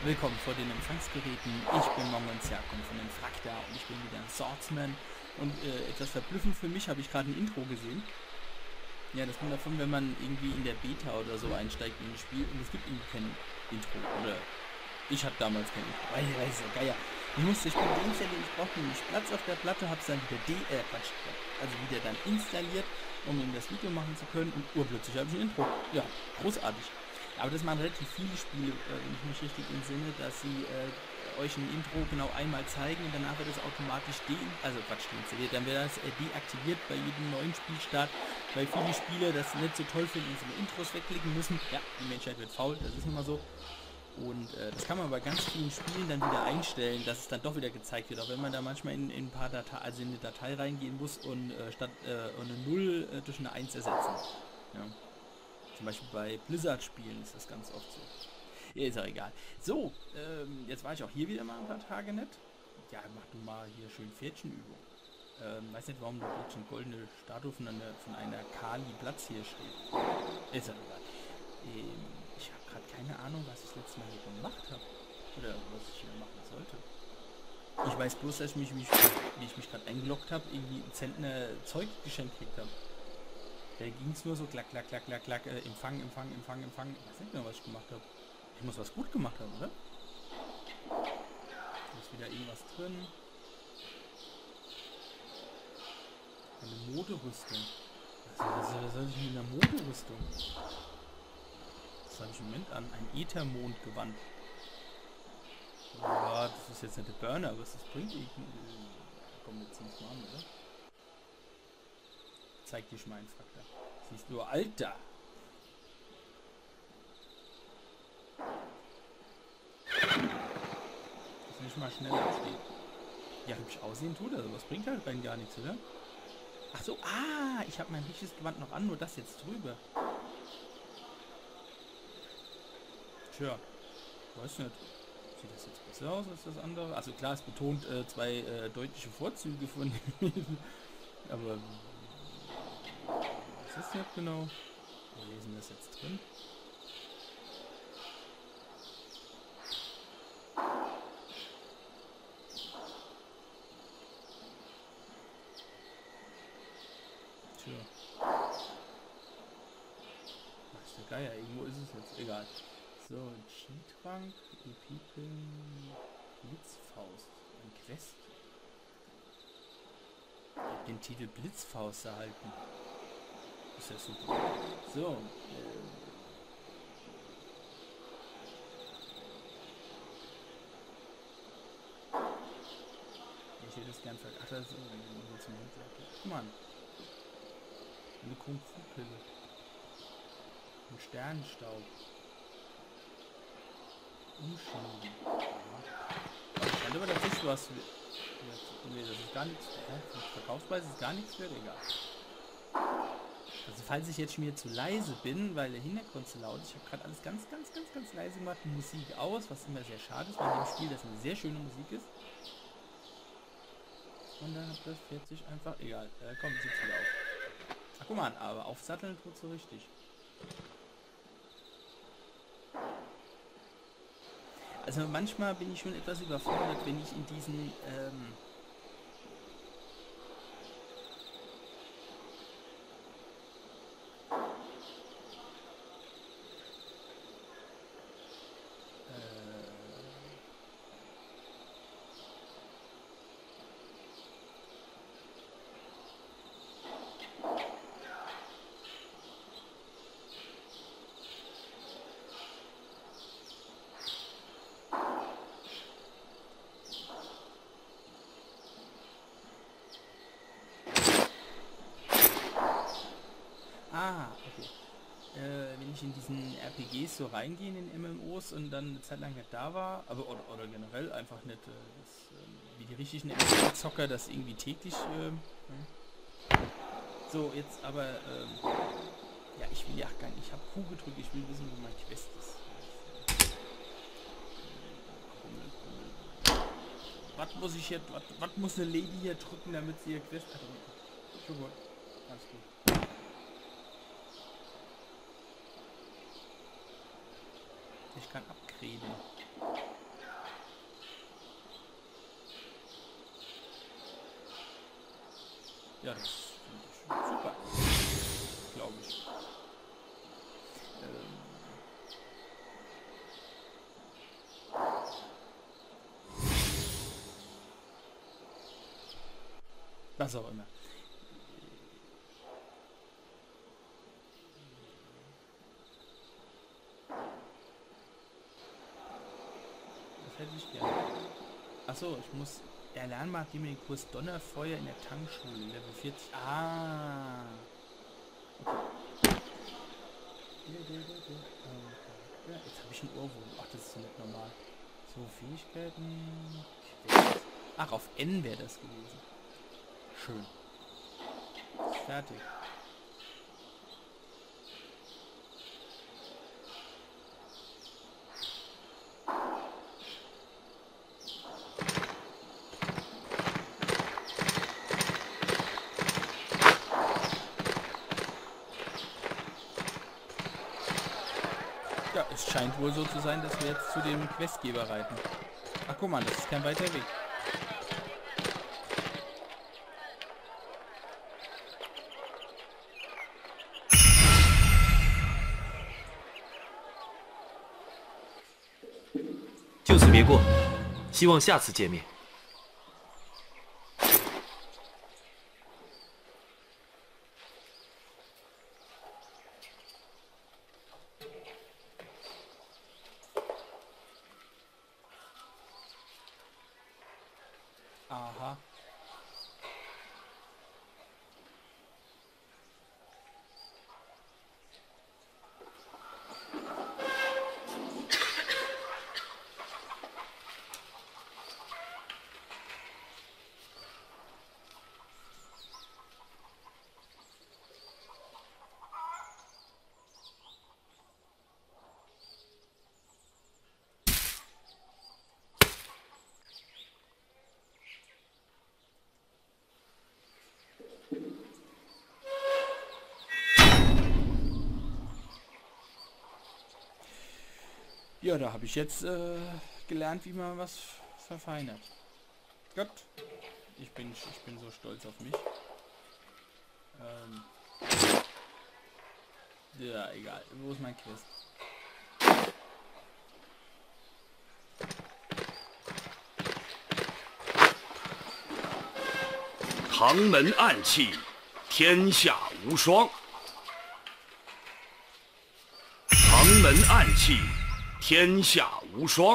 Willkommen vor den Empfangsgeräten. Ich bin Mongonziak und von den Frakta und ich bin wieder ein Swordsman. Und etwas verblüffend für mich habe ich gerade ein Intro gesehen. Ja, das kommt davon, wenn man irgendwie in der Beta oder so einsteigt in ein Spiel und es gibt irgendwie kein Intro. Oder ich hatte damals kein Intro. Weiß ja, Geier. Ich musste das Spiel deinstallieren, ich brauchte nämlich Platz auf der Platte, hab's dann wieder also wieder dann installiert, um eben das Video machen zu können und urplötzlich habe ich ein Intro. Ja, großartig. Aber das machen relativ viele Spiele, wenn ich mich richtig entsinne, dass sie euch ein Intro genau einmal zeigen und danach wird es automatisch deinstalliert, dann wird das deaktiviert bei jedem neuen Spielstart, weil viele Spieler das nicht so toll finden und so Intros wegklicken müssen. Ja, die Menschheit wird faul, das ist nun mal so. Und das kann man bei ganz vielen Spielen dann wieder einstellen, dass es dann doch wieder gezeigt wird. Auch wenn man da manchmal in ein paar Dateien, also in eine Datei reingehen muss und statt eine 0 durch eine 1 ersetzen. Ja. Zum Beispiel bei Blizzard-Spielen ist das ganz oft so. Ja, ist auch egal. So, jetzt war ich auch hier wieder mal ein paar Tage nett. Ja, mach du mal hier schön Pferdchenübung. Weiß nicht, warum da jetzt eine goldene Statue von einer Kali-Platz hier steht. Ist auch egal. Ich habe gerade keine Ahnung, was ich das letzte Mal hier gemacht habe. Oder was ich hier machen sollte. Ich weiß bloß, dass wie ich mich gerade eingeloggt habe, irgendwie ein Zentner Zeug geschenkt gekriegt habe. Da ging es nur so klack, klack, klack, klack, klack, Empfang, Empfang, Empfang, Empfang. Ich weiß nicht mehr, was ich gemacht habe. Ich muss was gut gemacht haben, oder? Da ist wieder irgendwas drin. Eine Moderüstung. Was soll ich mit einer Moderüstung? Das habe ich im Moment an. Ein Äthermondgewand. Ja, das ist jetzt nicht der Burner, was das bringt. Komm, jetzt ziehen wir mal an, oder? Zeig dir schon mal einen Faktor. Siehst du, Alter! Dass nicht mal schneller steht. Ja, hübsch aussehen tut er, was bringt halt rein gar nichts, oder? Ach so, ich habe mein richtiges Gewand noch an, nur das jetzt drüber. Tja, weiß nicht. Sieht das jetzt besser aus als das andere? Also klar, es betont zwei deutliche Vorzüge von dem. Aber was ist jetzt genau? Wo lesen wir das jetzt drin? Tja. Was der Geier, irgendwo ist es jetzt. Egal. So, Chi-Trank, Epipen, Blitzfaust. Ein Quest. Ich hab den Titel Blitzfaust erhalten. Ist ja super. So, ich hätte es gern vergessen. Ach, das ist zum Hintergrund. Guck mal. Eine Kung-Fu-Pille. Ein Sternenstaub. Umschieben. Ja. Scheint aber tatsächlich was. Nee, das ist gar nichts. Verkaufspreis ist gar nichts wert, egal. Also falls ich jetzt schon wieder zu leise bin, weil der Hintergrund zu laut ist, ich habe gerade alles ganz, ganz, ganz, ganz leise gemacht, die Musik aus, was immer sehr schade ist, weil in dem Spiel das eine sehr schöne Musik ist. Und dann hat das 40 einfach, egal, komm, sitzt wieder auf. Ach guck mal, aber aufsatteln tut so richtig. Also manchmal bin ich schon etwas überfordert, wenn ich in diesen, okay. Wenn ich in diesen RPGs so reingehe in den MMOs und dann eine Zeit lang nicht da war, aber oder generell einfach nicht, wie die richtigen MMO-Zocker das irgendwie täglich. So, jetzt aber, ja, ich will ja gar nicht, ich habe Q gedrückt, ich will wissen, wo mein Quest ist. Was muss ich jetzt, was muss eine Lady hier drücken, damit sie ihr Quest hat? Schon gut, alles gut. Ich kann upgraden. Ja, das finde ich super. Glaube ich. Was auch immer. Das hätte ich gerne. Achso, ich muss erlernen, nachdem wir den Kurs Donnerfeuer in der Tankschule, Level 40. Ah. Ja, jetzt habe ich einen Ohrwurm. Ach, das ist nicht normal. So, Fähigkeiten. Quest. Ach, auf N wäre das gewesen. Schön. Fertig. Ja, es scheint wohl so zu sein, dass wir jetzt zu dem Questgeber reiten. Ach, guck mal, das ist kein weiter Weg. 就此别过，希望下次见面。 Aha. Ja, da habe ich jetzt gelernt, wie man was verfeinert. Gott, ich bin so stolz auf mich. Ja, egal. Wo ist mein Quest? Tangmen 暗器，天下无双。唐门暗器，天下无双。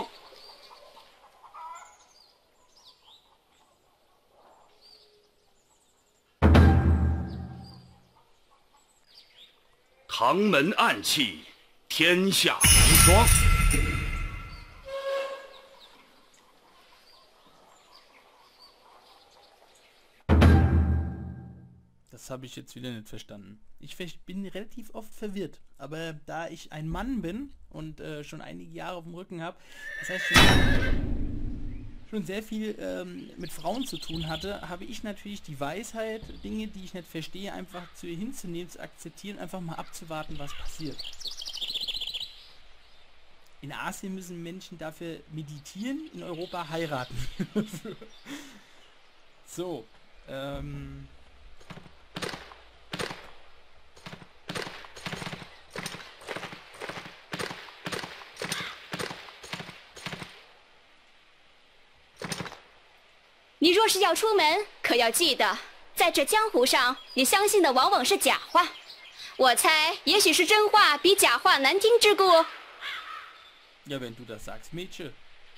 唐门暗器，天下无双。 Das habe ich jetzt wieder nicht verstanden. Ich bin relativ oft verwirrt, aber da ich ein Mann bin und schon einige Jahre auf dem Rücken habe, das heißt schon sehr viel mit Frauen zu tun hatte, habe ich natürlich die Weisheit, Dinge, die ich nicht verstehe, einfach hinzunehmen, zu akzeptieren, einfach mal abzuwarten, was passiert. In Asien müssen Menschen dafür meditieren, in Europa heiraten. So, 你若是要出门，可要记得，在这江湖上，你相信的往往是假话。我猜，也许是真话比假话难听之故。 ja, wenn du das sagst, Mädchen.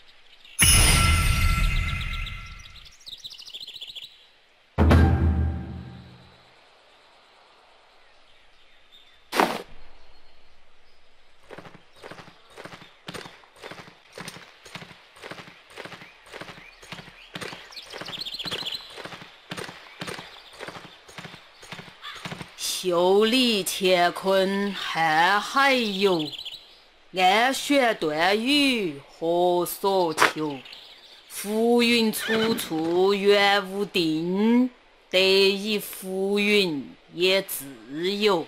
"袖里乾坤瀚海游，暗雪断雨何所求？浮云处处远无定，得以浮云也自由。"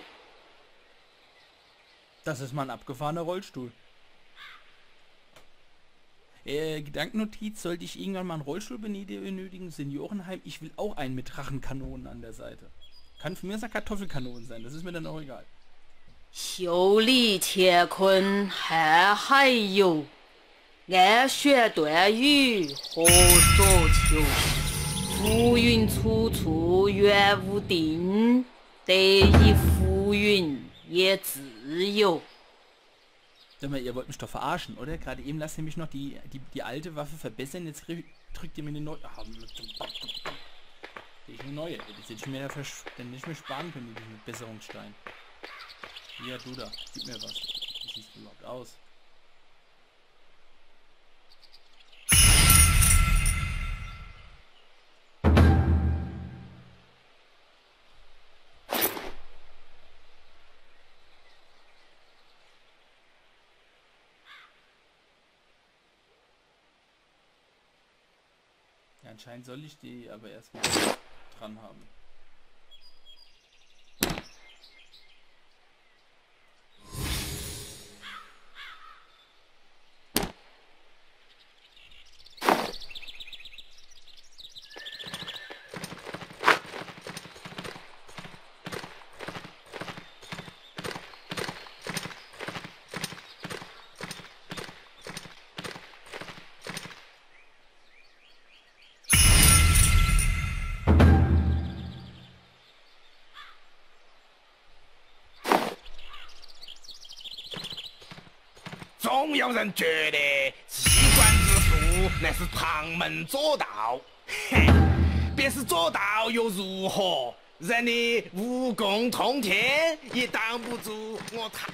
Das ist mal ein abgefahrener Rollstuhl. Gedankennotiz, sollte ich irgendwann mal einen Rollstuhl benötigen, Seniorenheim, ich will auch einen mit Drachenkanonen an der Seite. Kann von mir aus eine Kartoffelkanone sein, das ist mir dann auch egal. 修理乾坤还还有，爱学短语何所求？浮云处处缘无定，得意浮云也自由。 Sag mal, ihr wollt mich doch verarschen, oder? Gerade eben lasst ihr mich noch die alte Waffe verbessern, jetzt drückt ihr mir eine neue... Ah, ich eine neue. Das hätte ich mir dann nicht mehr sparen können, diesen Besserungsstein. Ja, du da, gib mir was. Wie sieht es überhaupt aus? Ja, anscheinend soll ich die aber erstmal dran haben. 总有人觉得机关之术乃是旁门左道，嘿，便是左道又如何？人的武功通天也挡不住我唐。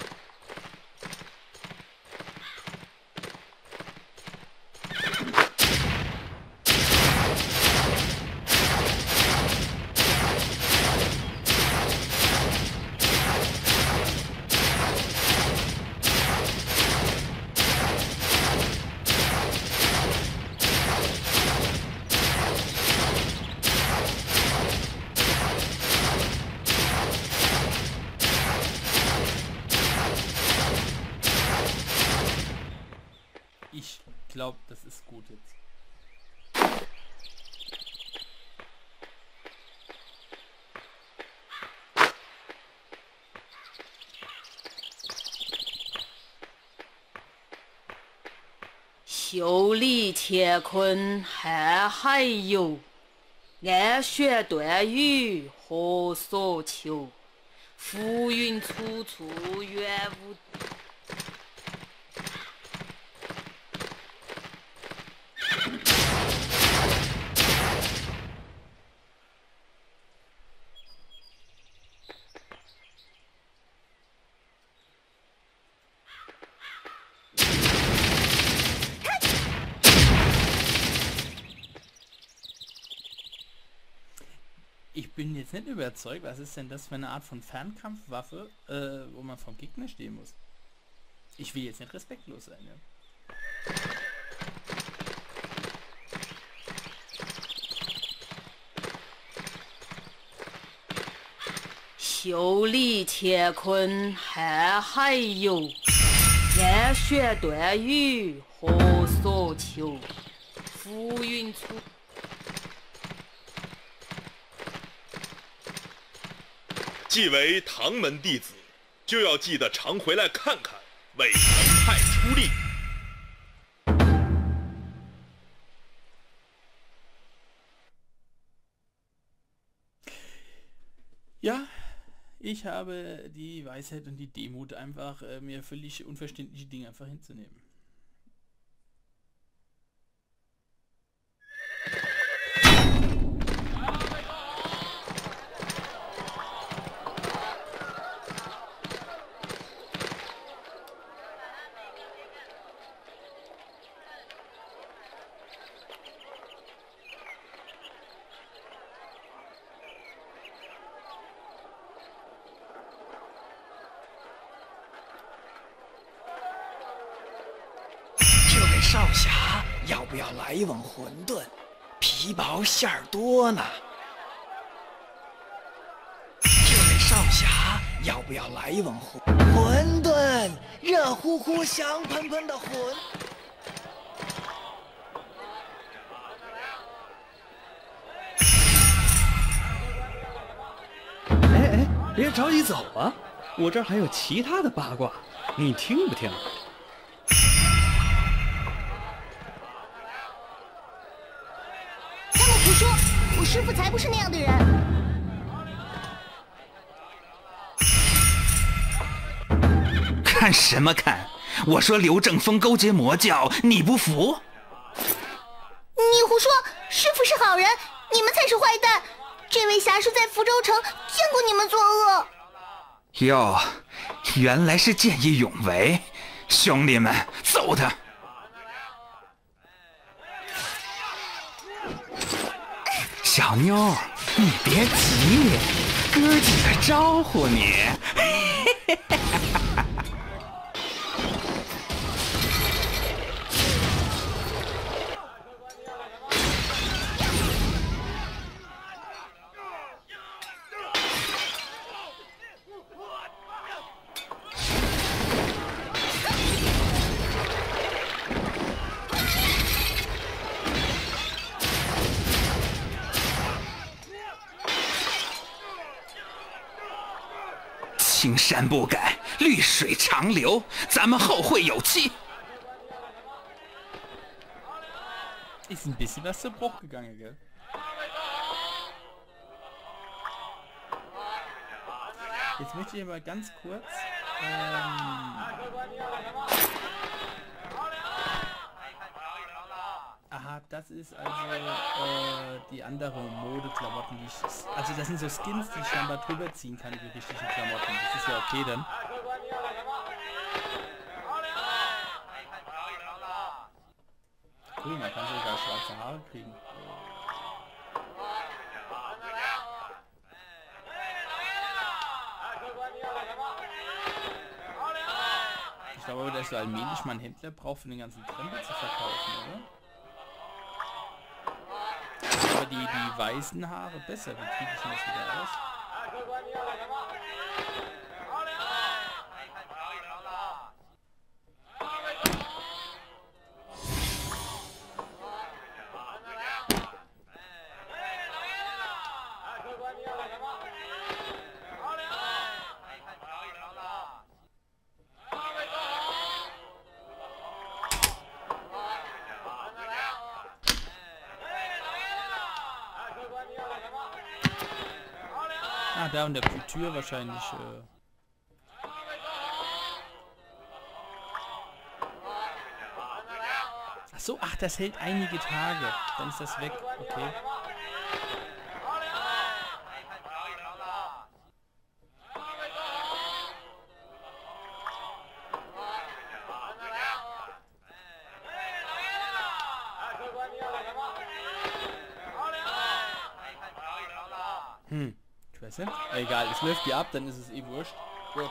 Ich glaube, das ist gut jetzt. “修理乾坤还有，爱学短语何所求？浮云处处缘无。” Ich bin jetzt nicht überzeugt, was ist denn das für eine Art von Fernkampfwaffe, wo man vom Gegner stehen muss. Ich will jetzt nicht respektlos sein, ja. 修理乾坤还有，爱学短语何所求？浮云处。 既为唐门弟子，就要记得常回来看看，为门派出力。 Ja, ich habe die Weisheit und die Demut, einfach mir völlig unverständliche Dinge einfach hinzunehmen. “少侠，要不要来一碗馄饨？皮薄馅儿多呢。”“这位少侠，要不要来一碗馄饨？热乎乎、香喷喷的馄。” 别着急走啊，我这儿还有其他的八卦，你听不听？ 他们胡说，我师父才不是那样的人。 看什么看？我说刘正风勾结魔教，你不服？ 你胡说，师父是好人，你们才是坏蛋。这位侠士在福州城见过你们作恶。 哟，原来是见义勇为，兄弟们，揍他！小妞，你别急，哥几个招呼你。青山不改，绿水长流，咱们后会有期。 Ist ein bisschen was zu Bruch gegangen, gell? Jetzt möchte ich aber ganz kurz... Aha, das ist also die andere Modeklamotten, die ich... Also das sind so Skins, die ich scheinbar drüber ziehen kann, die richtigen Klamotten. Das ist ja okay dann. Cool, man kann sogar schwarze Haare kriegen. Ich glaube aber, dass du allmählich mal einen Händler braucht, um den ganzen Krempel zu verkaufen, oder? Aber die weißen Haare besser. Wie kriege ich denn das wieder aus? Ah, da und der Tür wahrscheinlich. Ach so, ach, das hält einige Tage. Dann ist das weg. Okay. Ich weiß nicht. Egal, es läuft die ab, dann ist es eh wurscht. Gut.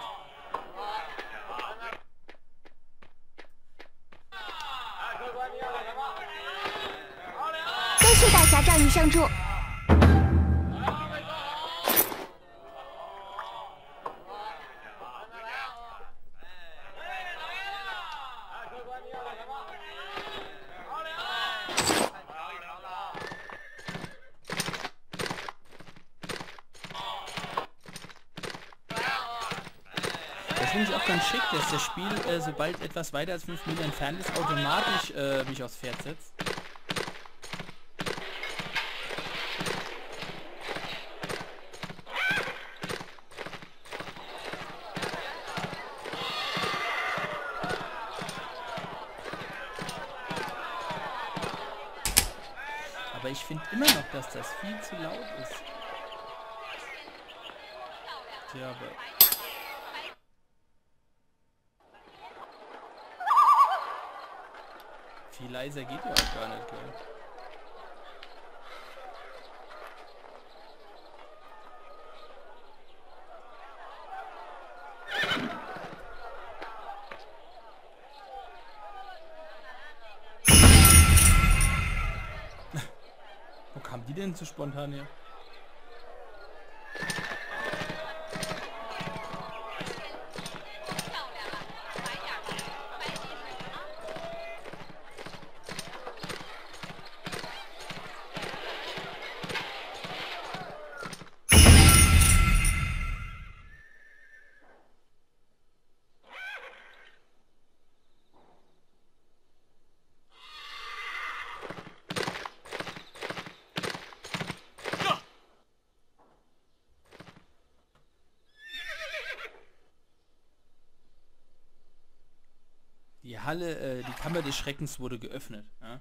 Das finde ich auch ganz schick, dass das Spiel, sobald etwas weiter als 5 Meter entfernt ist, automatisch mich aufs Pferd setzt. Aber ich finde immer noch, dass das viel zu laut ist. Tja, aber... Viel leiser geht ja auch gar nicht, gell? Wo kam die denn so spontan her? Die Halle, die Kammer des Schreckens wurde geöffnet. Ja?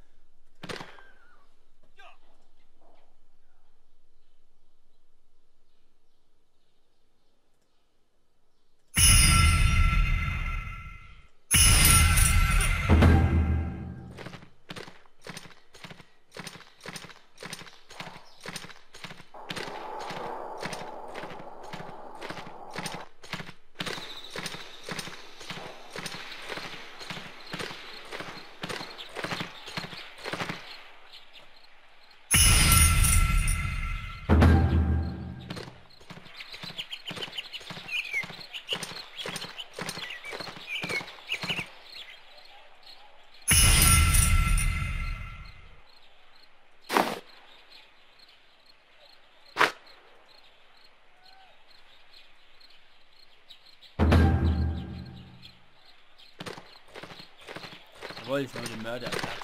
Jawohl, ich habe den Mörder platt.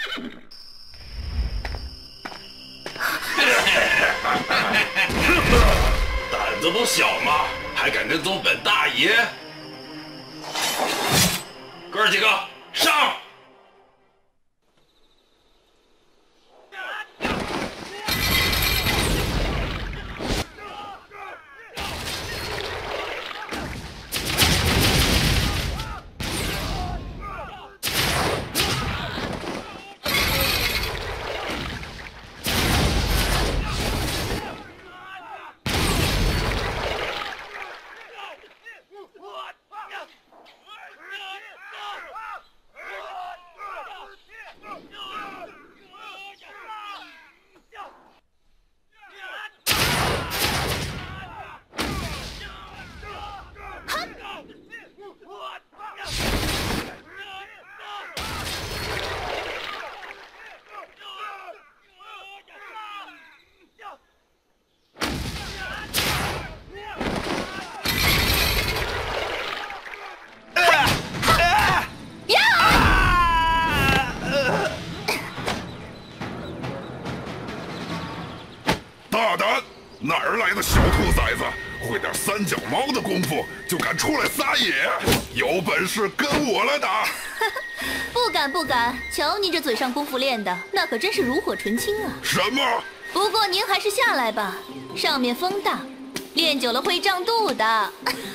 胆子不小嘛，还敢跟踪本大爷？哥儿几个上！ 大胆！哪儿来的小兔崽子，会点三脚猫的功夫就敢出来撒野？有本事跟我来打！ 不敢不敢，瞧你这嘴上功夫练的，那可真是炉火纯青啊！ 什么？ 不过您还是下来吧，上面风大，练久了会胀肚的。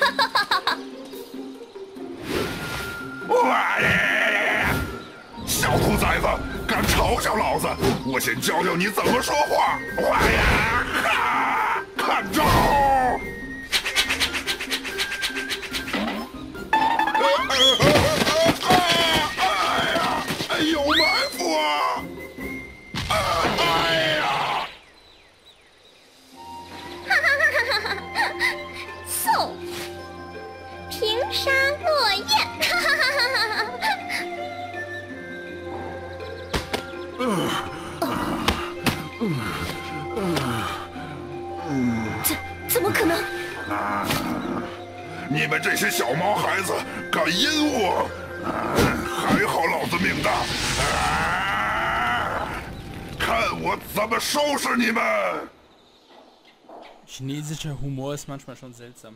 小兔崽子，敢嘲笑老子，我先教教你怎么说话！哇呀哈！看招！有埋伏啊！哎呀！ 送，平沙落雁。怎么可能？ 你们这些小毛孩子敢阴我！还好老子命大，看我怎么收拾你们！ Chinesischer Humor ist manchmal schon seltsam.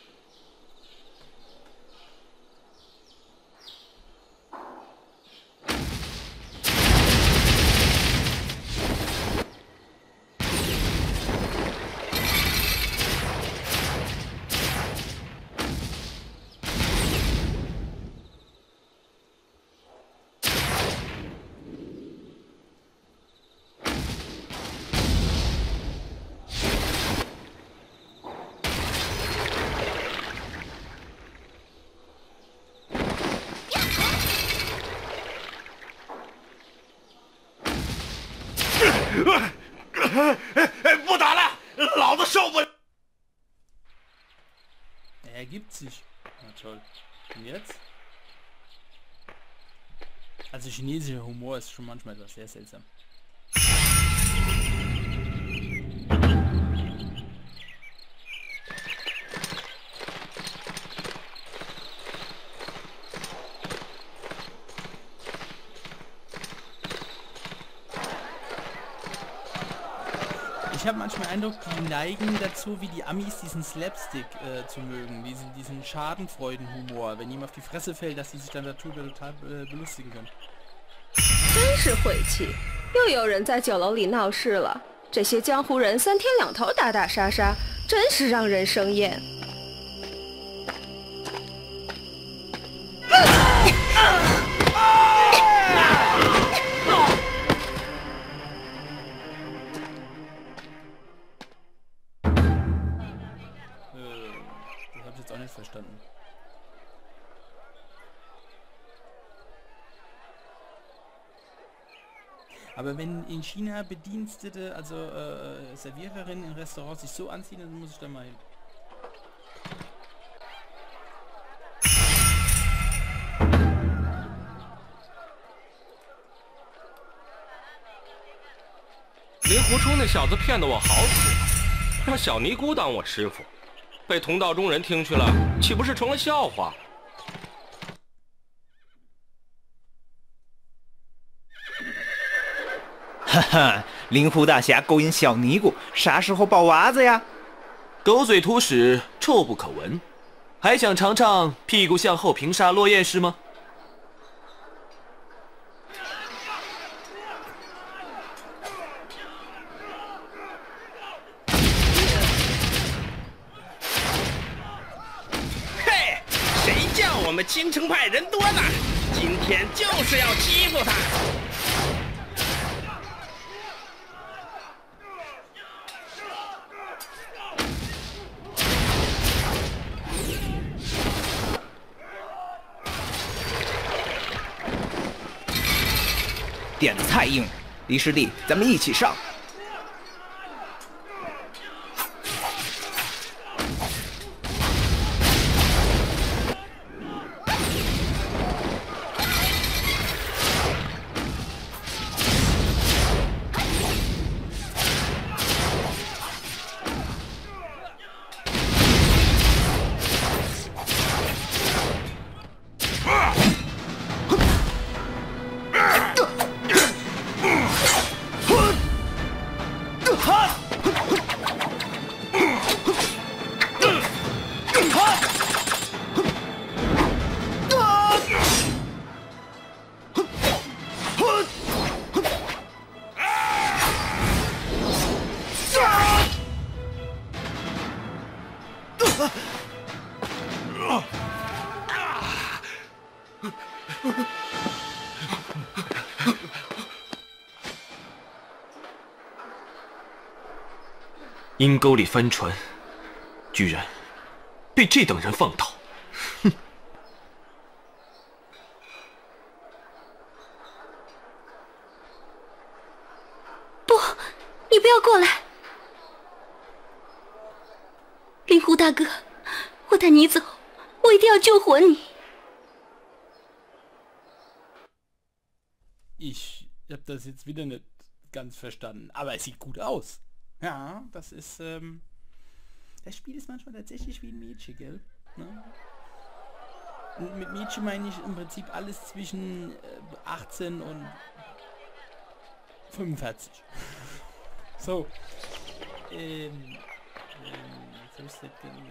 不打了，老子受不了。 Er ergibt sich. Na toll. Und jetzt? Also chinesischer Humor ist schon manchmal etwas sehr seltsam. Ich habe manchmal den Eindruck, die neigen dazu, wie die Amis, diesen Slapstick zu mögen, diesen Schadenfreudenhumor, wenn ihm auf die Fresse fällt, dass sie sich dann darüber total belustigen können. 真是晦气，又有人在酒楼里闹事了。这些江湖人3天2头打打杀杀，真是让人生厌。 Das habe ich jetzt auch nicht verstanden. Aber wenn in China Bedienstete, also Serviererinnen in Restaurants sich so anziehen, dann muss ich da mal hin. 令狐冲那小子骗得我好苦，让小尼姑当我师傅，被同道中人听去了，岂不是成了笑话？ 哈哈，灵狐大侠勾引小尼姑，啥时候抱娃子呀？ 狗嘴吐屎，臭不可闻，还想尝尝屁股向后平沙落雁式吗？ 嘿，谁叫我们京城派人多呢？今天就是要欺负他！ 点子太硬，李师弟，咱们一起上。 阴沟里翻船，居然被这等人放倒！哼！ 不，你不要过来，令狐大哥，我带你走，我一定要救活你。 Ich habe das jetzt wieder nicht ganz verstanden, aber es sieht gut aus. Ja, das ist, das Spiel ist manchmal tatsächlich wie ein Mädchen, gell? Ne? Und mit Mädchen meine ich im Prinzip alles zwischen 18 und 45. So. Was ist das denn?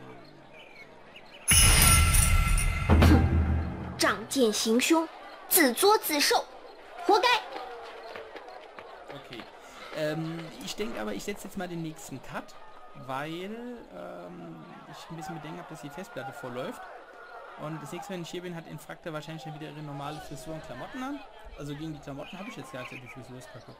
仗剑行凶，自作自受，活该。 Okay. Ich denke aber, ich setze jetzt mal den nächsten Cut, weil ich ein bisschen Bedenken habe, dass die Festplatte vollläuft. Und das nächste Mal, wenn ich hier bin, hat Infraktor wahrscheinlich dann wieder ihre normale Frisur und Klamotten an. Also gegen die Klamotten habe ich jetzt gar nicht, die Frisur ist kaputt.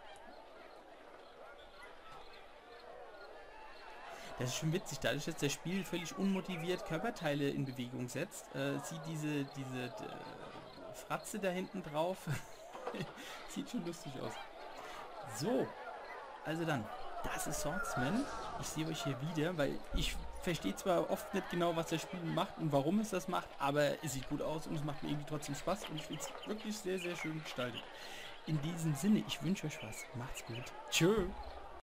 Das ist schon witzig, dadurch, dass das Spiel völlig unmotiviert Körperteile in Bewegung setzt, sieht diese Fratze da hinten drauf, sieht schon lustig aus. So, also dann, das ist Swordsman. Ich sehe euch hier wieder, weil ich verstehe zwar oft nicht genau, was das Spiel macht und warum es das macht, aber es sieht gut aus und es macht mir irgendwie trotzdem Spaß und ich finde es wirklich sehr, sehr schön gestaltet. In diesem Sinne, ich wünsche euch was. Macht's gut. Tschö.